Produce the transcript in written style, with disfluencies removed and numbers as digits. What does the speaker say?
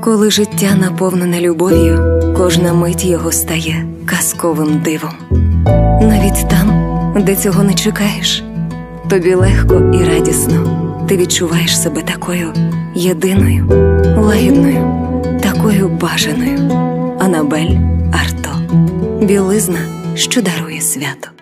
Коли життя наповнене любов'ю, кожна мить його стає казковим дивом. Навіть там, де цього не чекаєш, тобі легко і радісно. Ти відчуваєш себе такою єдиною, лагідною, такою бажаною. Анабель Арто. Білизна, що дарує свято.